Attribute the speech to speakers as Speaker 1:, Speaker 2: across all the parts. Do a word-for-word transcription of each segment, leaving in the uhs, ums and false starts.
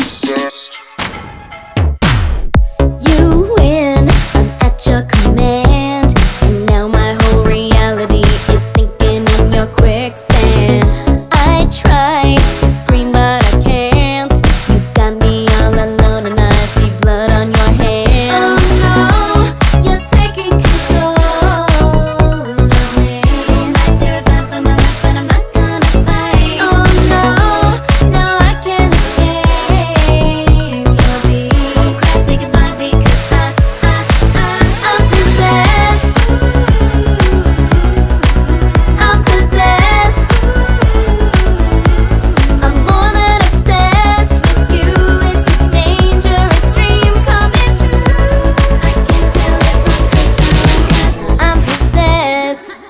Speaker 1: You win, I'm at your command, and now my whole reality is sinking in your quicksand. I try to scream but I can't. You got me all alone and I see blood on your hands. Oh no, you're taking control of me. I terrified for my life but I'm not gonna fight. Oh no, now I can't escape your beat. Crash, say goodbye because I, I, I, I'm possessed. I'm possessed. I'm more than obsessed with you. It's a dangerous dream coming true. I can tell it because I'm possessed.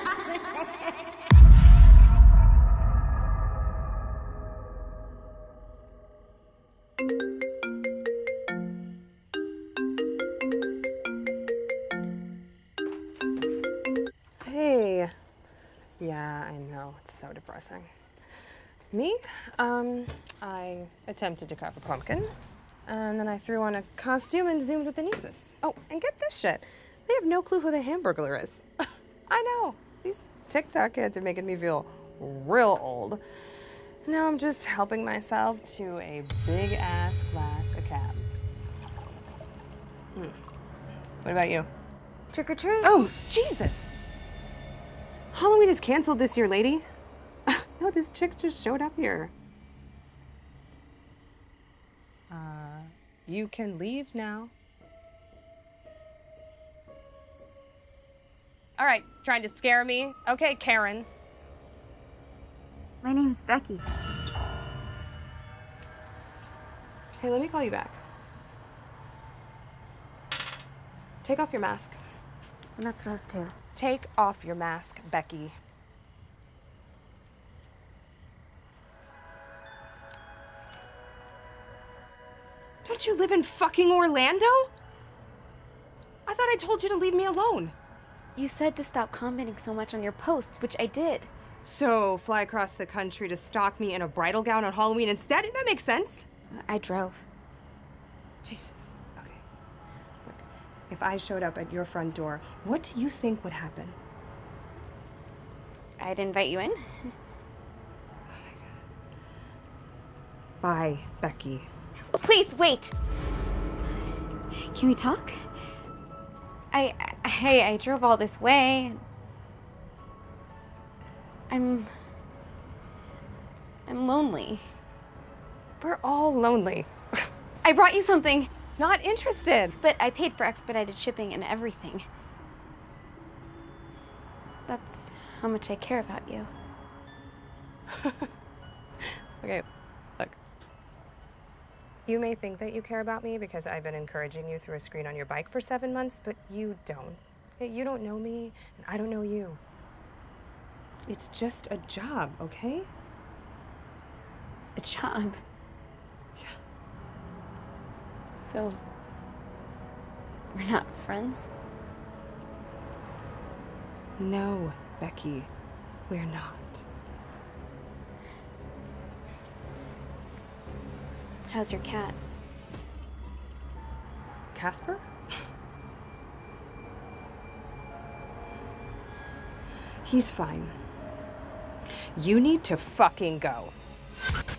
Speaker 2: Hey. Yeah, I know. It's so depressing. Me? Um, I attempted to carve a pumpkin, and then I threw on a costume and zoomed with the nieces. Oh, and get this shit. They have no clue who the Hamburglar is. I know. These TikTok kids are making me feel real old. Now I'm just helping myself to a big-ass glass of cab. Hmm. What about you?
Speaker 3: Trick or treat?
Speaker 2: Oh, Jesus! Halloween is canceled this year, lady. No, this chick just showed up here. Uh, you can leave now. All right, trying to scare me? Okay, Kearran.
Speaker 3: My name's Becky.
Speaker 2: Hey, let me call you back. Take off your mask.
Speaker 3: I'm not supposed to.
Speaker 2: Take off your mask, Becky. Don't you live in fucking Orlando? I thought I told you to leave me alone.
Speaker 3: You said to stop commenting so much on your posts, which I did.
Speaker 2: So, fly across the country to stalk me in a bridal gown on Halloween instead? That makes sense.
Speaker 3: I drove.
Speaker 2: Jesus. Okay. Look, if I showed up at your front door, what do you think would happen?
Speaker 3: I'd invite you in.
Speaker 2: Bye, Becky.
Speaker 3: Please, wait! Can we talk? I, I, hey, I drove all this way. I'm... I'm lonely.
Speaker 2: We're all lonely.
Speaker 3: I brought you something.
Speaker 2: Not interested.
Speaker 3: But I paid for expedited shipping and everything. That's how much I care about you.
Speaker 2: Okay, look. You may think that you care about me because I've been encouraging you through a screen on your bike for seven months, but you don't. You don't know me, and I don't know you. It's just a job, okay?
Speaker 3: A job?
Speaker 2: Yeah.
Speaker 3: So, we're not friends?
Speaker 2: No, Becky, we're not.
Speaker 3: How's your cat?
Speaker 2: Casper? He's fine. You need to fucking go.